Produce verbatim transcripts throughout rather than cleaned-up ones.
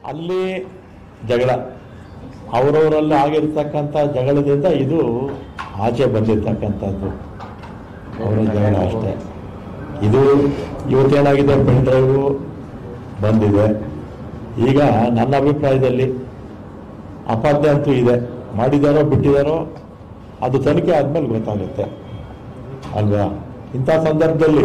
ಅಲ್ಲಿ ಜಗಳ ಅವರವರಲ್ಲಿ ಆಗಿರ್ತಕ್ಕಂಥ ಜಗಳದಿಂದ ಇದು ಆಚೆ ಬಂದಿರತಕ್ಕಂಥದ್ದು ಅವರ ಜಗಳ ಅಷ್ಟೇ. ಇದು ಇವತ್ತೇನಾಗಿದೆ, ಪೆನ್ ಡ್ರೈವು ಬಂದಿದೆ. ಈಗ ನನ್ನ ಅಭಿಪ್ರಾಯದಲ್ಲಿ ಅಪಾದ್ಯ ಅಂತೂ ಇದೆ, ಮಾಡಿದಾರೋ ಬಿಟ್ಟಿದಾರೋ ಅದು ತನಿಖೆ ಆದಮೇಲೆ ಗೊತ್ತಾಗುತ್ತೆ ಅಲ್ವಾ. ಇಂಥ ಸಂದರ್ಭದಲ್ಲಿ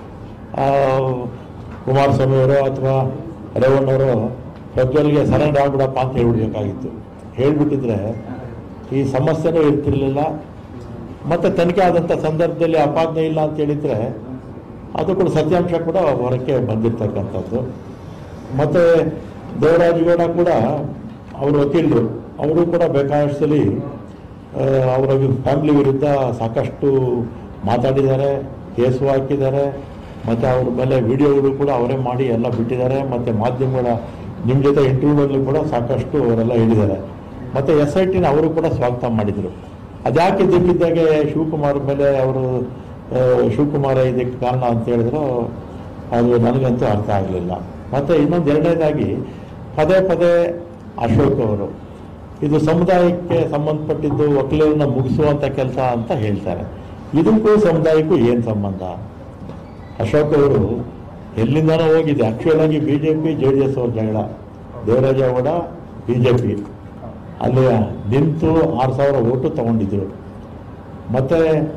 ಕುಮಾರಸ್ವಾಮಿಯವರು ಅಥವಾ ರೇವಣ್ಣವರು ಪ್ರಜ್ವಲ್ಗೆ ಸರೆಂಡರ್ ಆಗ್ಬಿಡಪ್ಪ ಅಂತ ಹೇಳ್ಬಿಡ್ಬೇಕಾಗಿತ್ತು. ಹೇಳ್ಬಿಟ್ಟಿದ್ರೆ ಈ ಸಮಸ್ಯೆನೂ ಇರ್ತಿರ್ಲಿಲ್ಲ. ಮತ್ತು ತನಿಖೆ ಆದಂಥ ಸಂದರ್ಭದಲ್ಲಿ ಅಪಾದನೆ ಇಲ್ಲ ಅಂತ ಹೇಳಿದರೆ ಅದು ಕೂಡ ಸತ್ಯಾಂಶ ಕೂಡ ಹೊರಕ್ಕೆ ಬಂದಿರ್ತಕ್ಕಂಥದ್ದು. ಮತ್ತು ದೇವರಾಜಗೌಡ ಕೂಡ ಅವರು ವಕೀಲರು, ಅವರು ಕೂಡ ಬೇಕಾದಷ್ಟಲ್ಲಿ ಅವರ ಫ್ಯಾಮಿಲಿ ವಿರುದ್ಧ ಸಾಕಷ್ಟು ಮಾತಾಡಿದ್ದಾರೆ, ಕೇಸು ಹಾಕಿದ್ದಾರೆ. ಮತ್ತು ಅವ್ರ ಮೇಲೆ ವಿಡಿಯೋಗಳು ಕೂಡ ಅವರೇ ಮಾಡಿ ಎಲ್ಲ ಬಿಟ್ಟಿದ್ದಾರೆ. ಮತ್ತು ಮಾಧ್ಯಮಗಳ ನಿಮ್ಮ ಜೊತೆ ಇಂಟರ್ವ್ಯೂಗಳಲ್ಲಿ ಕೂಡ ಸಾಕಷ್ಟು ಅವರೆಲ್ಲ ಹೇಳಿದ್ದಾರೆ. ಮತ್ತು ಎಸ್ ಐ ಟಿನ ಅವರು ಕೂಡ ಸ್ವಾಗತ ಮಾಡಿದರು. ಅದ್ಯಾಕೆ ಇದ್ದಕ್ಕಿದ್ದಾಗೆ ಶಿವಕುಮಾರ್ ಮೇಲೆ ಅವರು ಶಿವಕುಮಾರ ಇದಕ್ಕೆ ಕಾರಣ ಅಂತ ಹೇಳಿದ್ರು, ಅದು ನನಗಂತೂ ಅರ್ಥ ಆಗಲಿಲ್ಲ. ಮತ್ತು ಇನ್ನೊಂದು ಎರಡನೇದಾಗಿ ಪದೇ ಪದೇ ಅಶೋಕ್ ಅವರು ಇದು ಸಮುದಾಯಕ್ಕೆ ಸಂಬಂಧಪಟ್ಟಿದ್ದು, ವಕೀಲರನ್ನ ಮುಗಿಸುವಂಥ ಕೆಲಸ ಅಂತ ಹೇಳ್ತಾರೆ. ಇದಕ್ಕೂ ಸಮುದಾಯಕ್ಕೂ ಏನು ಸಂಬಂಧ? ಅಶೋಕ್ ಅವರು ಎಲ್ಲಿಂದನೋ ಹೋಗಿದೆ. ಆ್ಯಕ್ಚುಯಲ್ ಆಗಿ B J P J D S ಅವ್ರ ಜಗಳ, ದೇವರಾಜಗೌಡ ಬಿ ಜೆ ಪಿ ಅಲ್ಲಿ ನಿಂತು ಆರು ಸಾವಿರ ಓಟು ತಗೊಂಡಿದ್ರು. ಮತ್ತು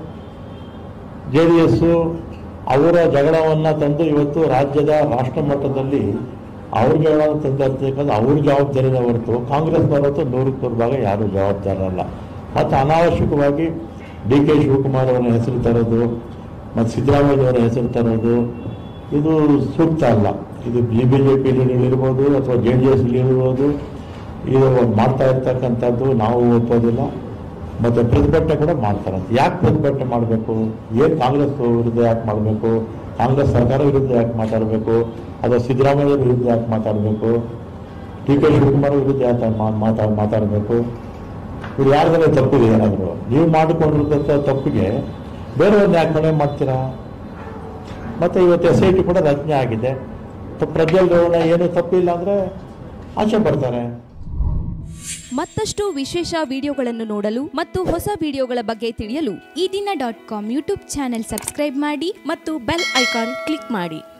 ಜೆ ಡಿ ಎಸ್ಸು ಅವರ ಜಗಳವನ್ನು ತಂದು ಇವತ್ತು ರಾಜ್ಯದ ರಾಷ್ಟ್ರ ಮಟ್ಟದಲ್ಲಿ ಅವ್ರ ಜಗಳ ತಂದಿರ್ತಕ್ಕಂಥ ಅವ್ರ ಜವಾಬ್ದಾರಿನ ಹೊರತು ಕಾಂಗ್ರೆಸ್ನವರತ್ತು ನೂರಕ್ಕೆ ನೂರು ಭಾಗ ಯಾರೂ ಜವಾಬ್ದಾರಲ್ಲ. ಮತ್ತು ಅನಾವಶ್ಯಕವಾಗಿ ಡಿ ಕೆ ಶಿವಕುಮಾರ್ ಅವರ ಹೆಸರು ತರೋದು ಮತ್ತು ಸಿದ್ದರಾಮಯ್ಯವರ ಹೆಸರು ತರೋದು ಇದು ಸೂಕ್ತ ಅಲ್ಲ. ಇದು ಬಿ ಬಿ ಜೆ ಪಿಲಿರ್ಬೋದು ಅಥವಾ ಜೆ ಡಿ ಎಸ್ಲಿರ್ಬೋದು ಇದು ಮಾಡ್ತಾ ಇರ್ತಕ್ಕಂಥದ್ದು ನಾವು ಒಪ್ಪೋದಿಲ್ಲ. ಮತ್ತು ಪ್ರತಿಭಟನೆ ಕೂಡ ಮಾಡ್ತಾರಂತೆ. ಯಾಕೆ ಪ್ರತಿಭಟನೆ ಮಾಡಬೇಕು? ಏನು ಕಾಂಗ್ರೆಸ್ ವಿರುದ್ಧ ಯಾಕೆ ಮಾಡಬೇಕು? ಕಾಂಗ್ರೆಸ್ ಸರ್ಕಾರ ವಿರುದ್ಧ ಯಾಕೆ ಮಾತಾಡಬೇಕು? ಅಥವಾ ಸಿದ್ದರಾಮಯ್ಯ ವಿರುದ್ಧ ಯಾಕೆ ಮಾತಾಡಬೇಕು? ಡಿ ಕೆ ಶಿವಕುಮಾರ್ ವಿರುದ್ಧ ಯಾಕೆ ಮಾತಾ ಮಾತಾಡಬೇಕು? ಇವ್ರು ಯಾರ್ದಾರ ತಪ್ಪಿದೆ ಏನಾದರೂ? ನೀವು ಮಾಡಿಕೊಂಡಿರ್ತಂಥ ತಪ್ಪಿಗೆ ಬೇರೆಯವ್ರನ್ನ ಯಾಕೆ ಮನೆ ಮಾಡ್ತೀರಾ? ಮತ್ತು ಇವತ್ತು ಎಸ್ ಐ ಟಿ ಕೂಡ ರಚನೆ ಆಗಿದೆ. ಪ್ರಜ್ವಲ್ ರೇವಣ್ಣ ಏನೂ ತಪ್ಪಿಲ್ಲ ಅಂದರೆ ಆಚೆ ಬರ್ತಾರೆ. ಮತ್ತಷ್ಟು ವಿಶೇಷ ವಿಡಿಯೋಗಳನ್ನು ನೋಡಲು ಮತ್ತು ಹೊಸ ವಿಡಿಯೋಗಳ ಬಗ್ಗೆ ತಿಳಿಯಲು Eedina dot com YouTube channel subscribe ಮಾಡಿ ಮತ್ತು ಬೆಲ್ ಐಕಾನ್ ಕ್ಲಿಕ್ ಮಾಡಿ.